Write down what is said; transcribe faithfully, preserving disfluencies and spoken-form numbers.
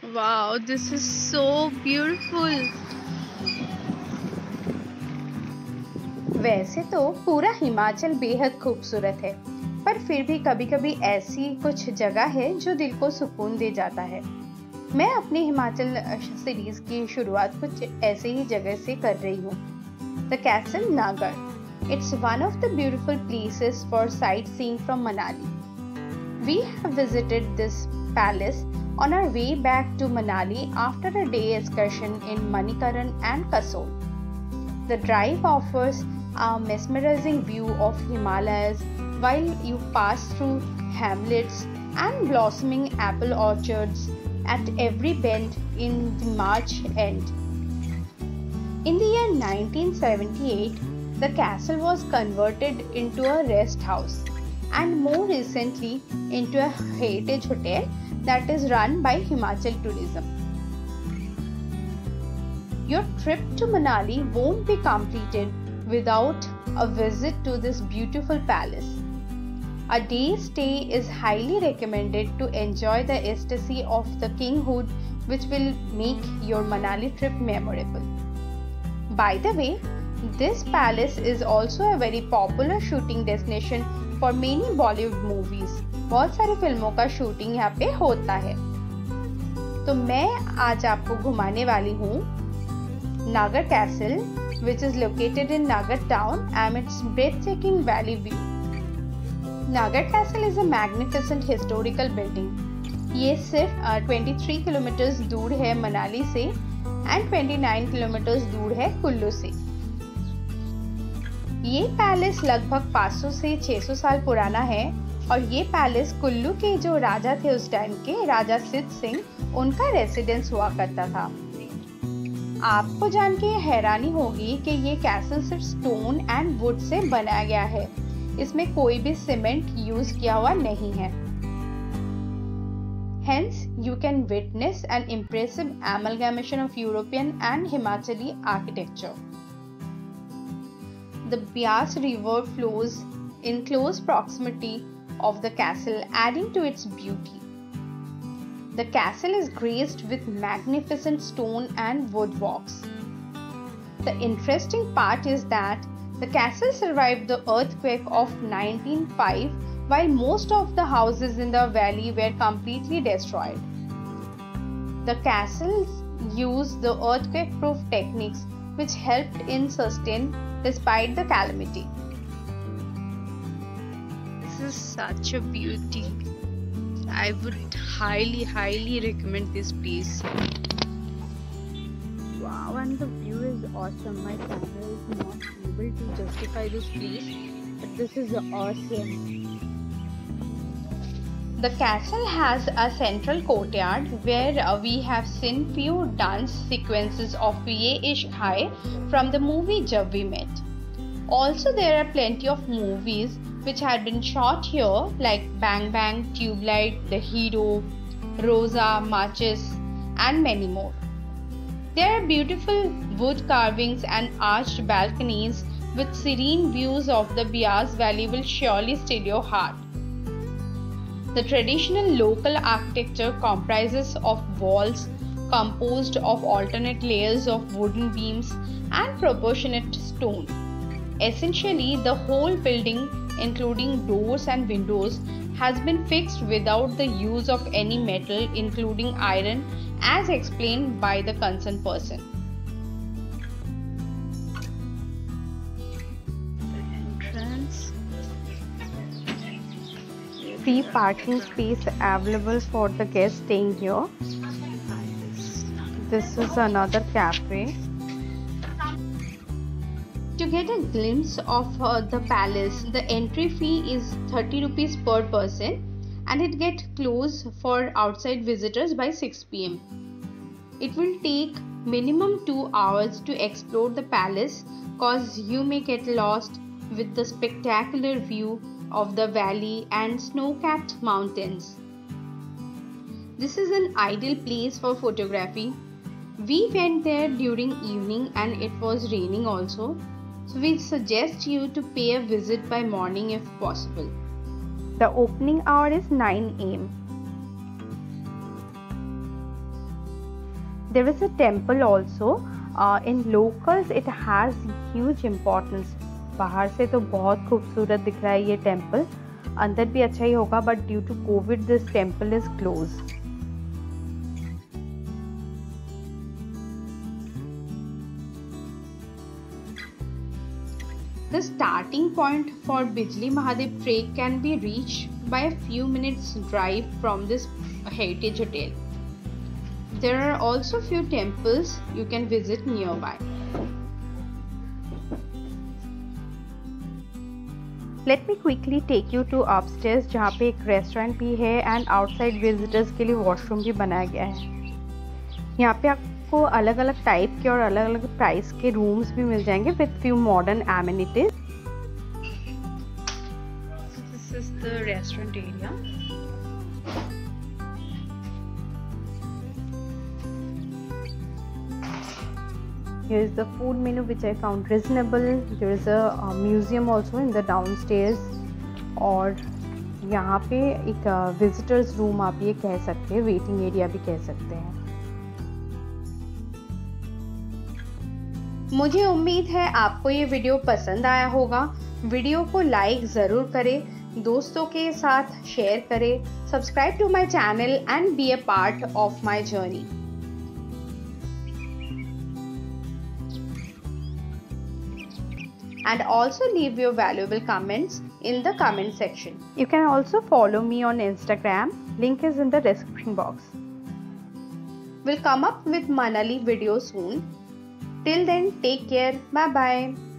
Wow, this is so beautiful. वैसे तो पूरा हिमाचल बेहद खूबसूरत है, पर फिर भी कभी-कभी ऐसी कुछ जगह है जो दिल को सुकून दे जाता है। मैं अपनी हिमाचल सीरीज की शुरुआत कुछ ऐसे ही जगह से कर रही हूँ। The castle Naggar. It's one of the beautiful places for sightseeing from Manali. We have visited this palace on our way back to Manali after a day excursion in Manikaran and Kasol. The drive offers a mesmerizing view of Himalayas while you pass through hamlets and blossoming apple orchards at every bend in the March end. In the year nineteen seventy-eight, the castle was converted into a rest house and more recently into a heritage hotel that is run by Himachal Tourism. Your trip to Manali won't be completed without a visit to this beautiful palace. A day stay is highly recommended to enjoy the ecstasy of the kinghood, which will make your Manali trip memorable. By the way, this palace is also a very popular shooting destination for many Bollywood movies. बहुत सारी फिल्मों का shooting यहाँ पे होता है। तो मैं आज आपको घुमाने वाली हूँ Naggar castle, which is located in Nagar town and its breathtaking valley view. Nagar Castle is a magnificent historical building. ये सिर्फ तेईस किलोमीटर दूर है मनाली से एंड उनतीस किलोमीटर दूर है कुल्लू से। ये पैलेस लगभग पाँच सौ से छह सौ साल पुराना है और ये पैलेस कुल्लू के जो राजा थे उस टाइम के, राजा सिद्ध सिंह, उनका रेसिडेंस हुआ करता था। आपको जान के हैरानी होगी कि ये कैसल सिर्फ स्टोन एंड वुड से बनाया गया है। इसमें कोई भी सीमेंट यूज किया हुआ नहीं है। Hence, you can witness an impressive amalgamation of European and Himachali architecture. The Beas River flows in close proximity of the castle, adding to its beauty. The castle is graced with magnificent stone and wood walks. The interesting part is that the castle survived the earthquake of nineteen oh five, while most of the houses in the valley were completely destroyed. The castles used the earthquake-proof techniques which helped in sustain despite the calamity. This is such a beauty. I would highly, highly recommend this place. Wow, and the view is awesome. My camera is not able to justify this place, but this is awesome. The castle has a central courtyard where uh, we have seen few dance sequences of Ye Ishq Hai from the movie Jab We Met. Also, there are plenty of movies which had been shot here like Bang Bang, Tube Light, The Hero, Rosa, Marches and many more. There are beautiful wood carvings and arched balconies with serene views of the Beas Valley will surely still your heart. The traditional local architecture comprises of walls composed of alternate layers of wooden beams and proportionate stone. Essentially, the whole building, including doors and windows, has been fixed without the use of any metal, including iron, as explained by the concerned person. Entrance. Free parking space available for the guests staying here. This is another cafe. To get a glimpse of uh, the palace, the entry fee is thirty rupees per person and it gets closed for outside visitors by six p m It will take minimum two hours to explore the palace cause you may get lost with the spectacular view of the valley and snow-capped mountains. This is an ideal place for photography. We went there during evening and it was raining also. So we suggest you to pay a visit by morning if possible. The opening hour is nine a m There is a temple also. Uh, in locals it has huge importance. बाहर से तो बहुत खूबसूरत दिख रहा है ये temple, अंदर भी अच्छा ही होगा, but due to Covid this temple is close. The starting point for Bijli Mahadev trek can be reached by a few minutes drive from this heritage hotel. There are also few temples you can visit nearby. Let me quickly take you to upstairs जहाँ पे एक restaurant भी है and outside visitors के लिए washroom भी बनाया गया है. यहाँ पे आपको अलग अलग टाइप के और अलग अलग प्राइस के रूम्स भी मिल जाएंगे with few modern amenities. This is the restaurant area. Here is the food menu which I found reasonable. There is a, a museum also in the downstairs. और यहाँ पे एक विजिटर्स रूम आप ये कह सकते हैं, वेटिंग एरिया भी कह सकते हैं. मुझे उम्मीद है आपको ये वीडियो पसंद आया होगा. वीडियो को लाइक ज़रूर करें, दोस्तों के साथ शेयर करें, subscribe to my channel and be a part of my journey. And also leave your valuable comments in the comment section. You can also follow me on Instagram. Link is in the description box. We'll come up with Manali video soon. Till then, take care. Bye bye.